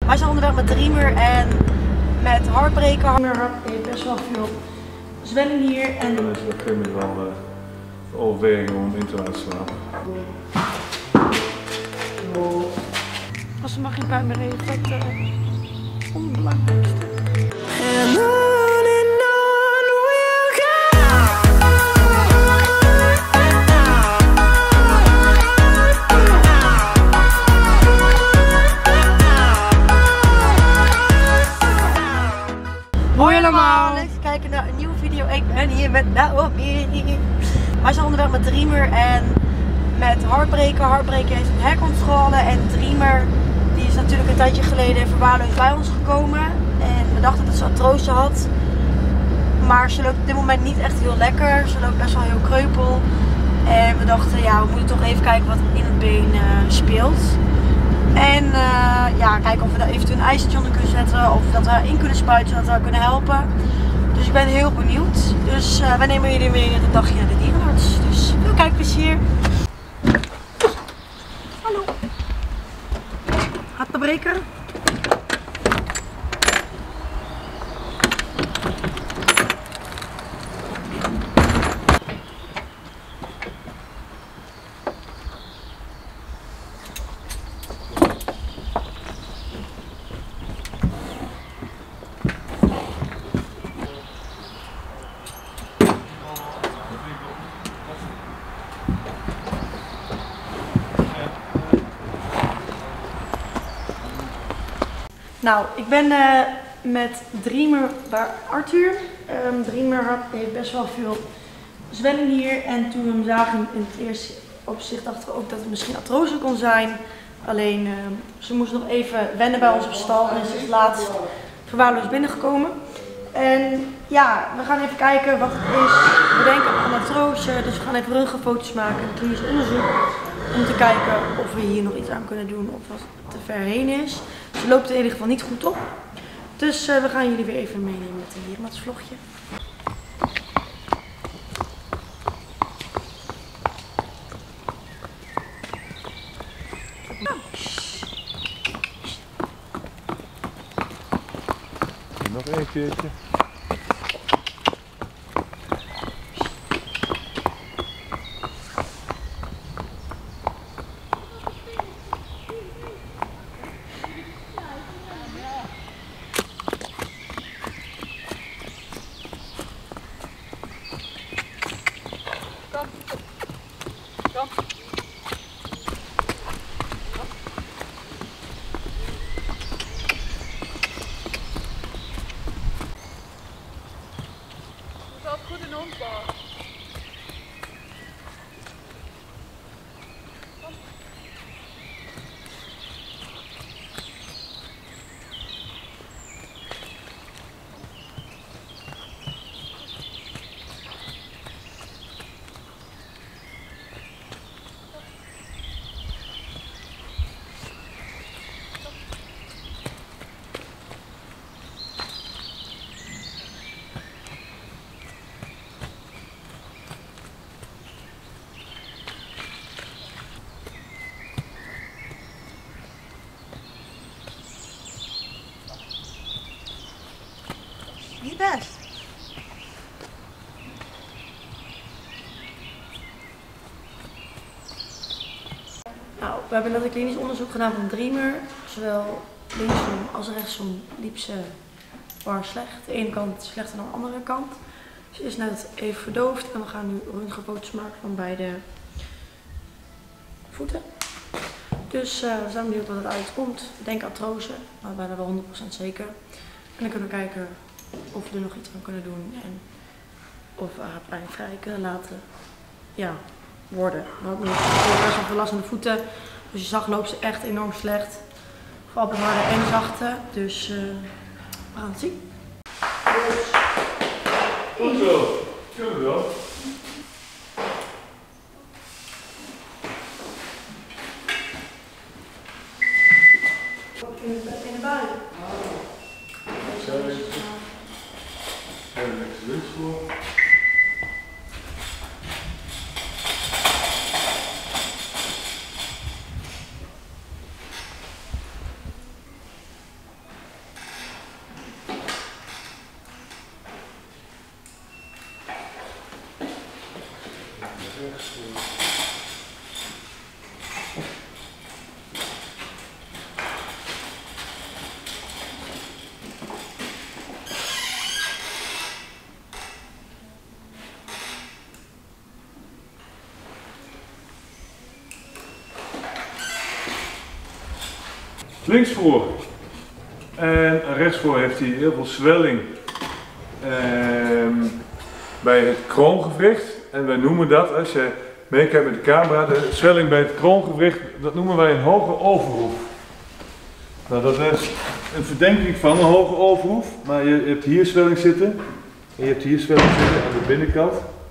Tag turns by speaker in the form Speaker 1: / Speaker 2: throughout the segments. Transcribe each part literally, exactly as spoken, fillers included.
Speaker 1: Wij zijn onderweg met Dreamer en met Heartbreaker. Dreamer heeft best wel veel zwelling hier. En
Speaker 2: dan is er op een gegeven moment wel uh, de overweging om in te laten slapen.
Speaker 1: Als er maar geen pijn meer heeft, dat uh, onbelangrijkste. Hoi allemaal! Leuk te kijken naar een nieuwe video. Ik ben hier met Naomi. Wij zijn onderweg met Dreamer en met Heartbreaker. Heartbreaker heeft een hercontrole en Dreamer die is natuurlijk een tijdje geleden verwaarloosd bij ons gekomen. En we dachten dat ze artrose had. Maar ze loopt op dit moment niet echt heel lekker. Ze loopt best wel heel kreupel. En we dachten, ja, we moeten toch even kijken wat in het been uh, speelt. En uh, ja, kijken of we daar eventueel een ijzertje onder kunnen zetten. Of dat we in kunnen spuiten, zodat we haar kunnen helpen. Dus ik ben heel benieuwd. Dus uh, wij nemen jullie mee met een dagje naar de dierenarts. Dus veel kijkplezier. Hallo. Heartbreaker. Nou, ik ben uh, met Dreamer bij Arthur. Um, Dreamer had, heeft best wel veel zwelling hier. En toen we hem zagen in het eerste opzicht dachten we ook dat het misschien artrose kon zijn. Alleen uh, ze moest nog even wennen bij ons op stal en ze is laatst verwaarloosd binnengekomen. En ja, we gaan even kijken wat het is. We denken aan artrose, dus we gaan even röntgenfoto's maken en klinisch onderzoek. Om te kijken of we hier nog iets aan kunnen doen of wat te ver heen is. Ze loopt er in ieder geval niet goed op. Dus uh, we gaan jullie weer even meenemen met een dierenartsvlogje.
Speaker 2: Nog één keertje.
Speaker 1: Kom. Je valt goed in ontbouw. Niet best. Nou, we hebben net een klinisch onderzoek gedaan van Dreamer. Zowel linksom als rechtsom liep ze bar slecht. De ene kant slechter dan de andere kant. Ze is net even verdoofd en we gaan nu röntgenfoto's maken van beide voeten. Dus uh, we zijn benieuwd wat het uitkomt. Ik denk artrose, maar bijna wel honderd procent zeker. En dan kunnen we kijken of we er nog iets aan kunnen doen en of we haar pijnvrij kunnen laten ja, worden. We hadden best wel veel last aan de voeten, dus je zag loopt ze echt enorm slecht. Vooral bij harde en zachte, dus uh, we gaan het zien.
Speaker 2: Goed zo, kunnen we wel.
Speaker 1: In de, in de bui.
Speaker 2: Even niks links voor. linksvoor en rechtsvoor heeft hij heel veel zwelling ehm, bij het kroongewricht. En wij noemen dat, als je meekijkt met de camera, de zwelling bij het kroongewricht, dat noemen wij een hoge overhoef. Nou, dat is een verdenking van een hoge overhoef, maar je hebt hier zwelling zitten en je hebt hier zwelling zitten aan de binnenkant.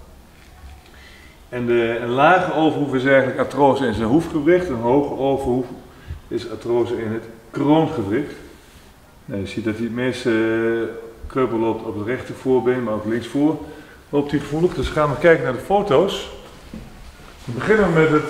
Speaker 2: En de een lage overhoef is eigenlijk artrose in zijn hoefgewricht, een hoge overhoef is artrose in het kroongewricht. Nou, je ziet dat hij het meeste uh, kreupel loopt op het rechter voorbeen, maar ook linksvoor loopt hij gevoelig. Dus gaan we kijken naar de foto's. We beginnen met het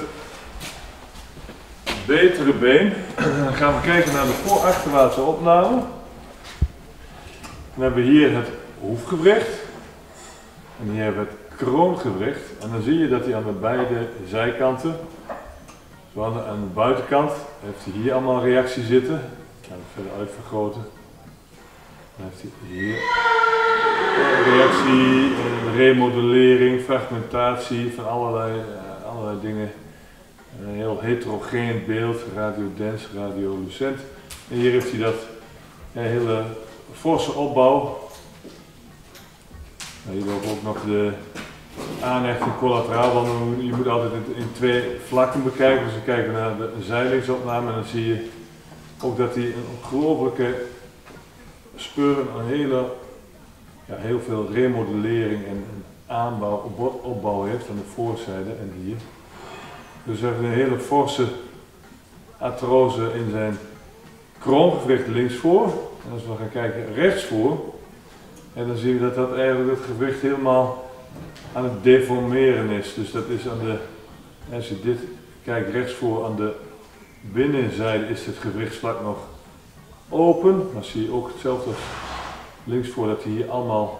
Speaker 2: betere been. Dan gaan we kijken naar de voor-achterwaartse opname. Dan hebben we hier het hoefgewricht. En hier hebben we het kroongewricht. En dan zie je dat hij aan de beide zijkanten, zo aan de, aan de buitenkant, heeft hij hier allemaal een reactie zitten. Ik ga het verder uitvergroten. Dan heeft hij hier een reactie, een remodellering, fragmentatie van allerlei, uh, allerlei dingen. Een heel heterogeen beeld, radiodens, radiolucent. En hier heeft hij dat een hele forse opbouw. Hier loopt ook nog de aanhechting collateraal, want je moet altijd in twee vlakken bekijken. Dus we kijken naar de zijlingsopname en dan zie je ook dat hij een ongelooflijke speuren, een hele, ja, heel veel remodellering en aanbouw, opbouw heeft aan de voorzijde en hier. Dus we hebben een hele forse artrose in zijn kroongewricht linksvoor. En als we gaan kijken rechtsvoor, en dan zien we dat dat eigenlijk het gewricht helemaal aan het deformeren is. Dus dat is aan de, als je dit kijkt rechtsvoor, aan de binnenzijde is het gewrichtsvlak nog open. Dan zie je ook hetzelfde als linksvoor, dat hij hier allemaal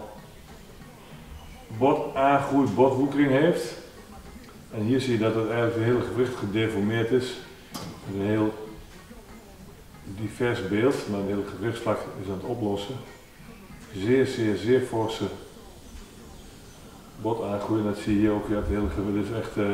Speaker 2: bot aangroei, botwoekering heeft. En hier zie je dat het eigenlijk het hele gewricht gedeformeerd is. Een heel divers beeld, maar het hele gewrichtsvlak is aan het oplossen. Zeer, zeer, zeer forse bot aangroeien. Dat zie je hier ook. Ja, het hele gewricht is echt uh,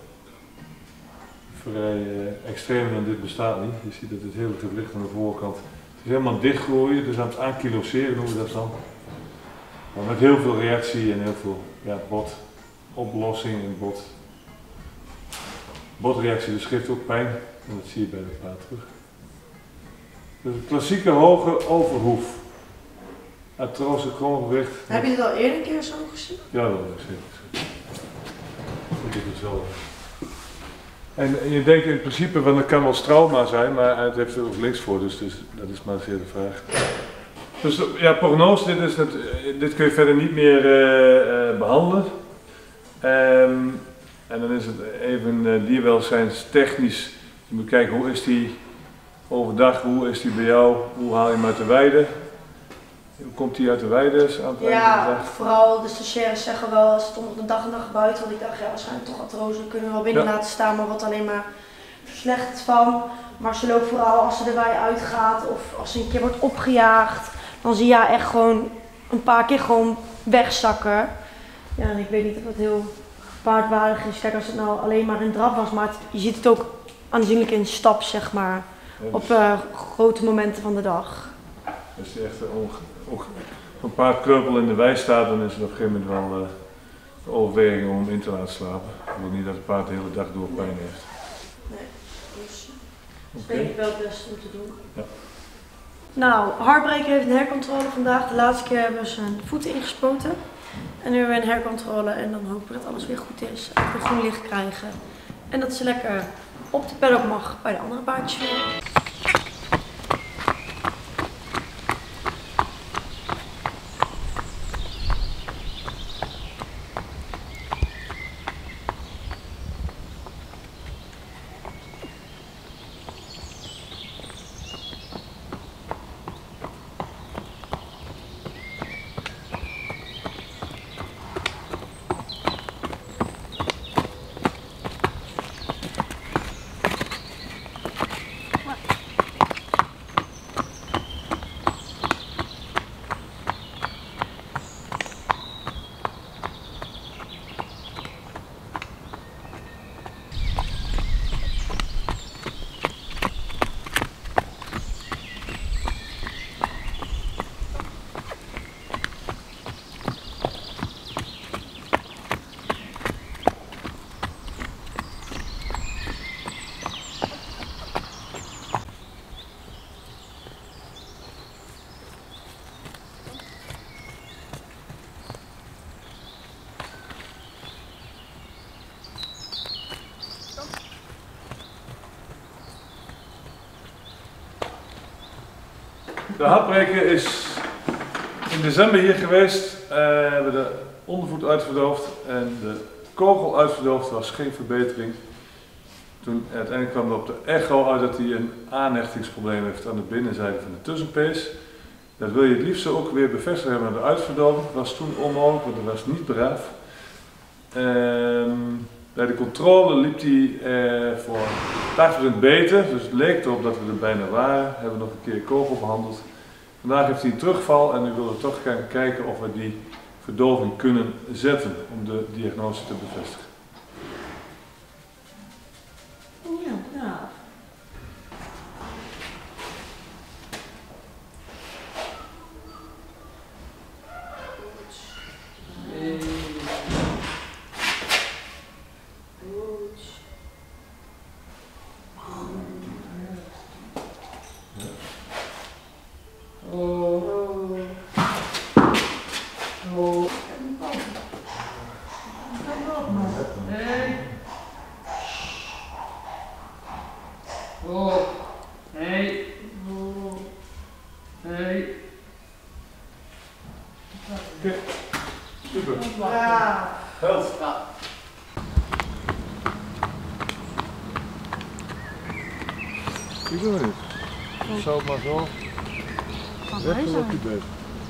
Speaker 2: vrij uh, extreem, en dit bestaat niet. Je ziet dat het hele gewricht aan de voorkant, het is helemaal dichtgroeien, dus aan het ankyloseren noemen we dat dan. Maar met heel veel reactie en heel veel ja, botoplossing en bot. Botreactie, dus geeft ook pijn, en dat zie je bij de paard terug. Dus een klassieke hoge overhoef. Artrose, kroongewricht.
Speaker 1: Heb je dit al eerder een keer zo gezien?
Speaker 2: Ja, dat heb ik zeker. Dat is het wel. En, en je denkt in principe, want het kan wel trauma zijn, maar het heeft er ook links voor, dus, dus dat is maar zeer de vraag. Dus ja, prognose, dit, is het, dit kun je verder niet meer uh, uh, behandelen. Um, en dan is het even uh, dierwelzijnstechnisch. Je moet kijken, hoe is die overdag, hoe is die bij jou, hoe haal je hem uit de weide? Hoe komt hij uit de weide?
Speaker 1: Ja, vooral de stagiaires zeggen wel, ze stonden de dag en dag buiten, want ik dacht, ja, waarschijnlijk toch artrose, dan kunnen we wel binnen ja. laten staan, maar wat alleen maar verslechtert van. Maar ze loopt vooral als ze de wei uitgaat of als ze een keer wordt opgejaagd, dan zie je haar echt gewoon een paar keer gewoon wegzakken. Ja, en ik weet niet of dat heel gepaardwaardig is. Kijk, als het nou alleen maar een draf was, maar het, je ziet het ook aanzienlijk in stap, zeg maar, op uh, grote momenten van de dag.
Speaker 2: Als je echt ook een paard kreupel in de wei staat, dan is er op een gegeven moment wel uh, de overweging om hem in te laten slapen. Ik wil niet dat het paard de hele dag door pijn heeft.
Speaker 1: Nee, dus dat is denk ik wel het beste om te doen.
Speaker 2: Ja.
Speaker 1: Nou, Heartbreaker heeft een hercontrole vandaag. De laatste keer hebben we zijn voeten ingespoten. En nu hebben we een hercontrole en dan hopen we dat alles weer goed is. Dat we groen licht krijgen. En dat ze lekker op de paddock mag bij de andere paardjes weer.
Speaker 2: De hartbreker is in december hier geweest. Uh, we hebben de ondervoet uitverdoofd en de kogel uitverdoofd. Er was geen verbetering. Toen uiteindelijk kwam er op de echo uit dat hij een aanhechtingsprobleem heeft aan de binnenzijde van de tussenpees. Dat wil je het liefst ook weer bevestigd hebben naar de uitverdoving. Dat was toen onmogelijk, want dat was niet braaf. Um, bij de controle liep hij uh, voor tachtig procent beter, dus het leek erop dat we er bijna waren. We hebben nog een keer kogel behandeld. Vandaag heeft hij een terugval en nu willen we toch gaan kijken of we die verdoving kunnen zetten om de diagnose te bevestigen.
Speaker 1: Ja, ja.
Speaker 3: Oh, hey. Oh, hey.
Speaker 2: Oké, super.
Speaker 1: Ja.
Speaker 2: Held.
Speaker 3: Ja.
Speaker 2: Ik doe het niet. Ik zou het maar zo. Recht op je bed.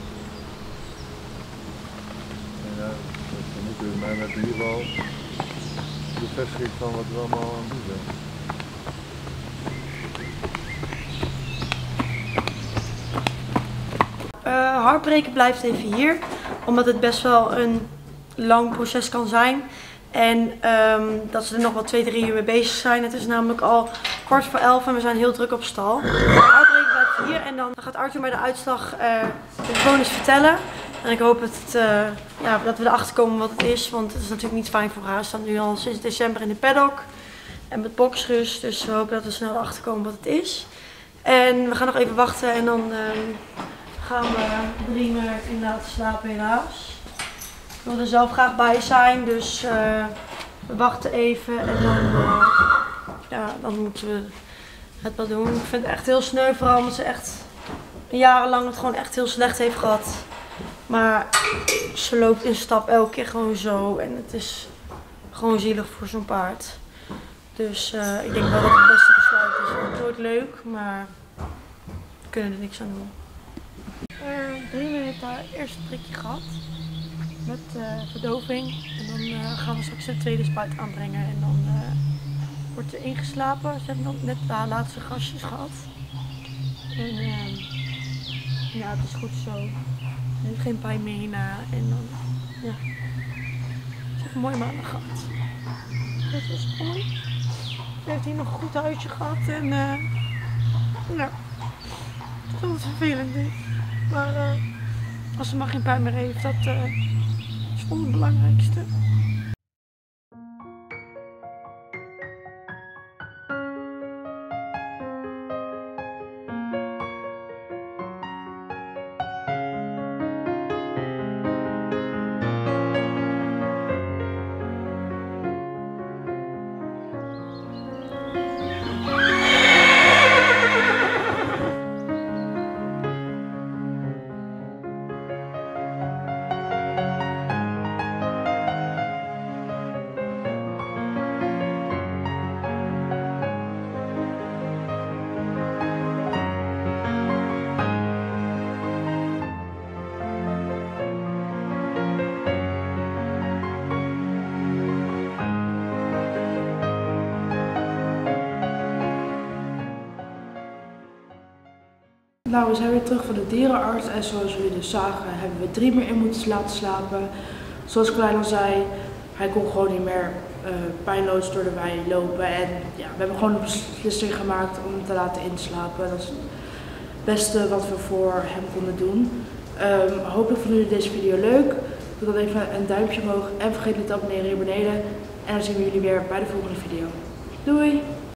Speaker 2: Ja, dat moet je mij met in ieder geval bevestiging van wat we allemaal aan het doen zijn.
Speaker 1: Uh, hartbreken blijft even hier, omdat het best wel een lang proces kan zijn. En um, dat ze er nog wel twee, drie uur mee bezig zijn. Het is namelijk al kwart voor elf en we zijn heel druk op stal. Hartbreken blijft hier en dan gaat Arthur mij de uitslag uh, gewoon eens vertellen. En ik hoop het, uh, ja, dat we erachter komen wat het is, want het is natuurlijk niet fijn voor haar. Ze staat nu al sinds december in de paddock en met boksrust, dus we hopen dat we snel erachter komen wat het is. En we gaan nog even wachten en dan um, gaan we Dreamer inderdaad slapen helaas. Ik wil er zelf graag bij zijn, dus uh, we wachten even en dan, uh, ja, dan moeten we het wel doen. Ik vind het echt heel sneu, vooral omdat ze echt jarenlang het gewoon echt heel slecht heeft gehad. Maar ze loopt in stap elke keer gewoon zo en het is gewoon zielig voor zo'n paard. Dus uh, ik denk wel dat het beste besluit is. Het wordt leuk, maar we kunnen er niks aan doen. Uh, Dreamer heeft haar eerste prikje gehad met uh, verdoving en dan uh, gaan we straks de tweede spuit aanbrengen en dan uh, wordt ze ingeslapen. Ze heeft nog net haar laatste gastjes gehad en uh, ja, het is goed zo. Ze heeft geen pijn meer hierna en dan, ja, ze heeft een mooie maandag gehad. Dat is mooi. Ze heeft hier nog een goed huisje gehad en uh, ja, het is altijd vervelend dit. Maar uh, als ze maar geen pijn meer heeft, dat uh, is voor het belangrijkste.
Speaker 4: Nou, we zijn weer terug van de dierenarts en zoals jullie dus zagen hebben we Dreamer in moeten laten slapen. Zoals Klein al zei, hij kon gewoon niet meer uh, pijnloos door de wei lopen en ja, we hebben gewoon een beslissing gemaakt om hem te laten inslapen. Dat is het beste wat we voor hem konden doen. Um, hopelijk vonden jullie deze video leuk. Doe dan even een duimpje omhoog en vergeet niet te abonneren hier beneden. En dan zien we jullie weer bij de volgende video. Doei!